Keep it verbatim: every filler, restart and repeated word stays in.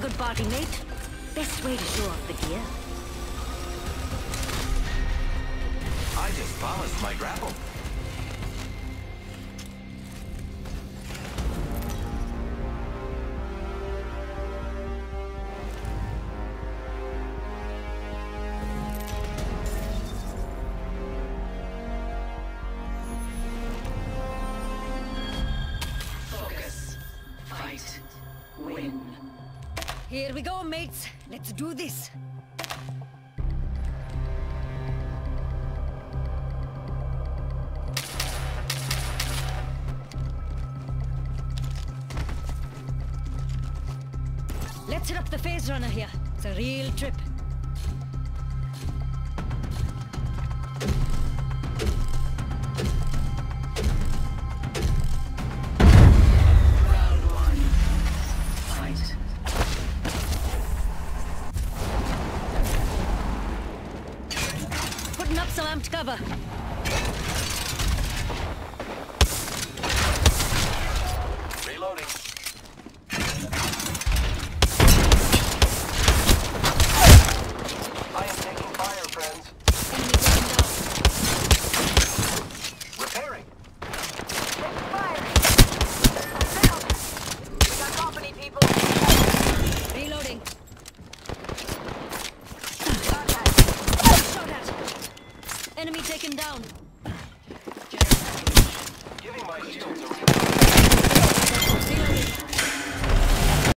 good party, mate. Best way to show off the gear. I just balanced my grapple. Focus. Fight. Win. Here we go, mates. Let's do this. Let's hit up the phase runner here. It's a real trip. Round one. Fight. Putting up some amped cover. Reloading. I am taking fire, friends. Enemy taken down. Repairing. We got company, people. Reloading. Shot at. Enemy taken down.